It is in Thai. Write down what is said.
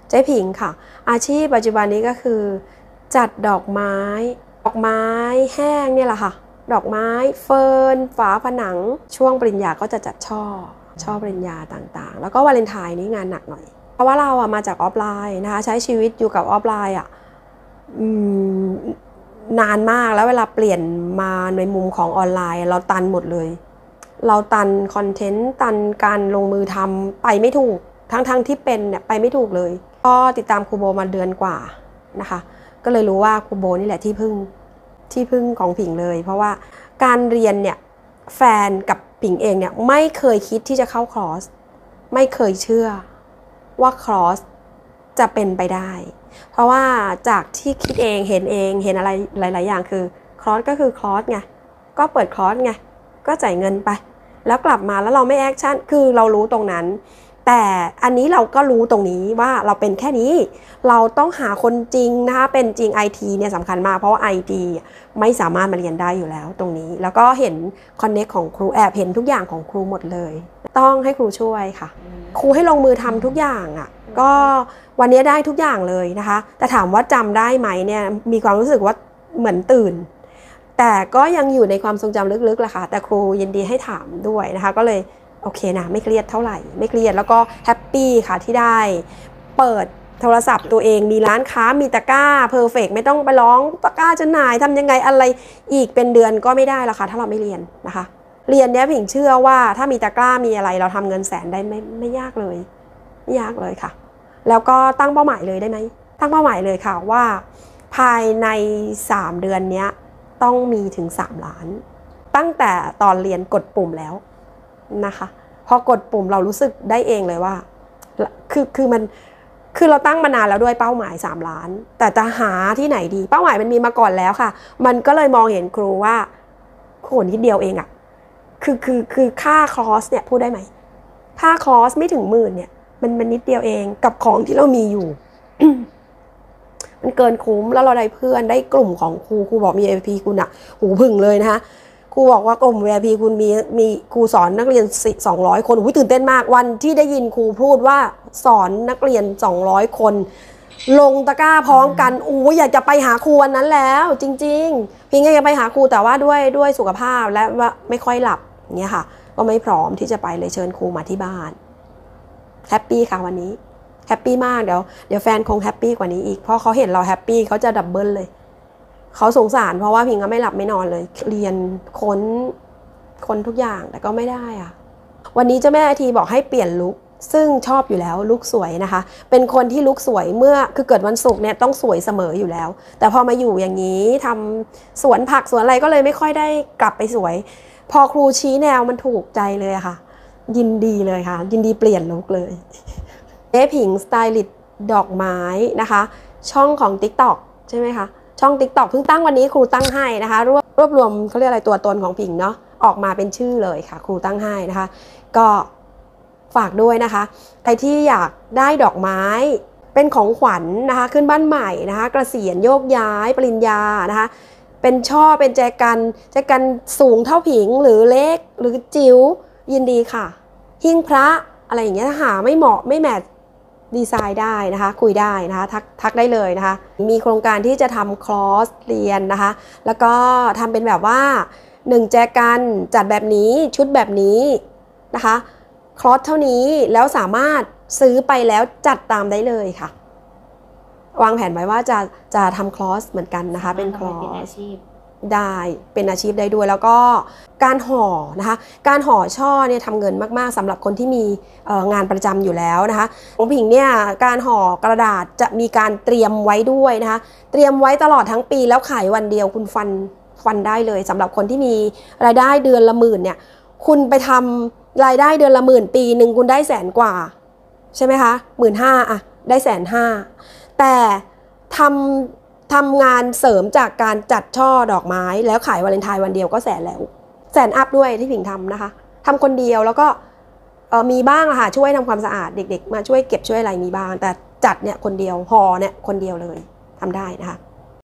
เจ๊ผิงค่ะอาชีพปัจจุบันนี้ก็คือจัดดอกไม้แห้งเนี่ยแหละค่ะดอกไม้เฟิร์นฝาผนังช่วงปริญญาก็จะจัดช่อปริญญาต่างๆแล้วก็วาเลนไทน์นี้งานหนักหน่อยเพราะว่าเราอะมาจากออฟไลน์นะคะใช้ชีวิตอยู่กับออฟไลน์อะนานมากแล้วเวลาเปลี่ยนมาในมุมของออนไลน์เราตันหมดเลยเราตันคอนเทนต์ตันการลงมือทำไปไม่ถูกทั้งที่เป็นเนี่ยไปไม่ถูกเลยก็ติดตามครูโบมาเดือนกว่านะคะก็เลยรู้ว่าครูโบนี่แหละที่พึ่งของผิงเลยเพราะว่าการเรียนเนี่ยแฟนกับผิงเองเนี่ยไม่เคยคิดที่จะเข้าคอร์สไม่เคยเชื่อว่าคอร์สจะเป็นไปได้เพราะว่าจากที่คิดเองเห็นอะไรหลายๆอย่างคือคอร์สก็คือคอร์สไงก็เปิดคอร์สไงก็จ่ายเงินไปแล้วกลับมาแล้วเราไม่แอคชั่นคือเรารู้ตรงนั้นแต่อันนี้เราก็รู้ตรงนี้ว่าเราเป็นแค่นี้เราต้องหาคนจริงนะคะเป็นจริง IT เนี่ยสำคัญมากเพราะว่า IT ไม่สามารถมาเรียนได้อยู่แล้วตรงนี้แล้วก็เห็นคอนเนคของครูแอบเห็นทุกอย่างของครูหมดเลยต้องให้ครูช่วยค่ะครูให้ลงมือทำทุกอย่างอ่ะก็วันนี้ได้ทุกอย่างเลยนะคะแต่ถามว่าจำได้ไหมเนี่ยมีความรู้สึกว่าเหมือนตื่นแต่ก็ยังอยู่ในความทรงจำลึกๆแหละค่ะแต่ครูยินดีให้ถามด้วยนะคะก็เลยโอเคนะไม่เครียดเท่าไหร่ไม่เครียดแล้วก็แฮปปี้ค่ะที่ได้เปิดโทรศัพท์ตัวเองมีร้านค้ามีตะกร้าเพอร์เฟกต์ไม่ต้องไปร้องตะกร้าจะหน่ายทำยังไงอะไรอีกเป็นเดือนก็ไม่ได้ละค่ะถ้าเราไม่เรียนนะคะเรียนเนี้ยผิงเชื่อว่าถ้ามีตะกร้ามีอะไรเราทำเงินแสนได้ไม่ยากเลยไม่ยากเลยค่ะแล้วก็ตั้งเป้าหมายเลยได้ไหมตั้งเป้าหมายเลยค่ะว่าภายใน3 เดือนนี้ต้องมีถึง3 ล้านตั้งแต่ตอนเรียนกดปุ่มแล้วนะคะพอกดปุ่มเรารู้สึกได้เองเลยว่าคือเราตั้งมานานแล้วด้วยเป้าหมาย3 ล้านแต่จะหาที่ไหนดีเป้าหมายมันมีมาก่อนแล้วค่ะมันก็เลยมองเห็นครูว่าโหนิดเดียวเองอะคือค่าคอร์สเนี่ยพูดได้ไหมค่าคอร์สไม่ถึง10,000เนี่ยมันนิดเดียวเองกับของที่เรามีอยู่ มันเกินคุ้มแล้วเราได้เพื่อนได้กลุ่มของครูบอกมี VIP คุณอะหูผึ่งเลยนะคะครูบอกว่ากลุ่ม VIP คุณมีครูสอนนักเรียน200 คนตื่นเต้นมากวันที่ได้ยินครูพูดว่าสอนนักเรียน200 คนลงตะกร้าพร้อมกันอยากจะไปหาครูวันนั้นแล้วจริงๆพี่ก็อยากไปหาครูแต่ว่าด้วยสุขภาพและว่าไม่ค่อยหลับเงี้ยค่ะก็ไม่พร้อมที่จะไปเลยเชิญครูมาที่บ้านแฮปปี้ค่ะวันนี้แฮปปี้มากเดี๋ยวแฟนคงแฮปปี้กว่านี้อีกเพราะเขาเห็นเราแฮปปี้เขาจะดับเบิลเลยเขาสงสารเพราะว่าพิงก็ไม่หลับไม่นอนเลยเรียนค้นทุกอย่างแต่ก็ไม่ได้อะวันนี้เจ้าแม่ทีบอกให้เปลี่ยนลุคซึ่งชอบอยู่แล้วลุคสวยนะคะเป็นคนที่ลุคสวยเมื่อคือเกิดวันศุกร์เนี่ยต้องสวยเสมออยู่แล้วแต่พอมาอยู่อย่างนี้ทำสวนผักสวนอะไรก็เลยไม่ค่อยได้กลับไปสวยพอครูชี้แนวมันถูกใจเลยค่ะยินดีเลยค่ะยินดีเปลี่ยนลุคเลยเจ๊ผิงสไตลิสต์ดอกไม้นะคะช่องของ TikTok ใช่ไหมคะช่อง TikTok เพิ่งตั้งวันนี้ครูตั้งให้นะคะรวบรวมเขาเรียกอะไรตัวตนของผิงเนาะออกมาเป็นชื่อเลยค่ะครูตั้งให้นะคะก็ฝากด้วยนะคะใครที่อยากได้ดอกไม้เป็นของขวัญนะคะขึ้นบ้านใหม่นะคะเกษียณโยกย้ายปริญญานะคะเป็นช่อเป็นแจกันสูงเท่าผิงหรือเล็กหรือจิ๋วยินดีค่ะหิ้งพระอะไรอย่างเงี้ยหาไม่เหมาะไม่แมทดีไซน์ได้นะคะคุยได้นะคะทักได้เลยนะคะมีโครงการที่จะทำคลอสเรียนนะคะแล้วก็ทำเป็นแบบว่า1 แจกันจัดแบบนี้ชุดแบบนี้นะคะคลอสเท่านี้แล้วสามารถซื้อไปแล้วจัดตามได้เลยค่ะวางแผนไว้ว่าจะทำคลอสเหมือนกันนะคะเป็นคลอสได้เป็นอาชีพได้ด้วยแล้วก็การห่อนะคะการห่อช่อเนี่ยทำเงินมากๆสำหรับคนที่มีงานประจำอยู่แล้วนะคะของผิงเนี่ยการห่อกระดาษจะมีการเตรียมไว้ด้วยนะคะเตรียมไว้ตลอดทั้งปีแล้วขายวันเดียวคุณฟันได้เลยสำหรับคนที่มีรายได้เดือนละ10,000เนี่ยคุณไปทำรายได้เดือนละ10,000ปีหนึ่งคุณได้100,000 กว่าใช่ไหมคะ15,000อะได้150,000แต่ทำงานเสริมจากการจัดช่อดอกไม้แล้วขายวาเลนไทน์วันเดียวก็100,000แล้ว100,000 อัพด้วยที่ผิงทำนะคะทำคนเดียวแล้วก็มีบ้างค่ะช่วยทำความสะอาดเด็กๆมาช่วยเก็บช่วยอะไรมีบ้างแต่จัดเนี่ยคนเดียวห่อเนี่ยคนเดียวเลยทำได้นะคะ